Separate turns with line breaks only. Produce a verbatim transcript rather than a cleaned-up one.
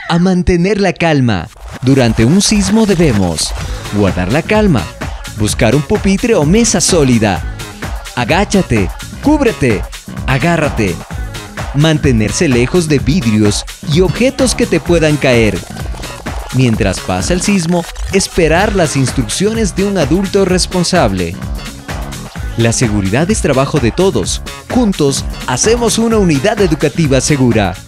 a mantener la calma. Durante un sismo debemos guardar la calma, buscar un pupitre o mesa sólida, agáchate, cúbrete, agárrate, mantenerse lejos de vidrios y objetos que te puedan caer. Mientras pasa el sismo, esperar las instrucciones de un adulto responsable. La seguridad es trabajo de todos. Juntos hacemos una unidad educativa segura.